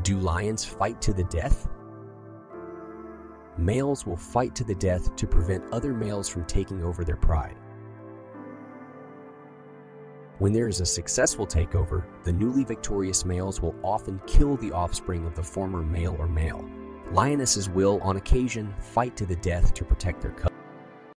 Do lions fight to the death? Males will fight to the death to prevent other males from taking over their pride. When there is a successful takeover, the newly victorious males will often kill the offspring of the former male or male. Lionesses will, on occasion, fight to the death to protect their cubs.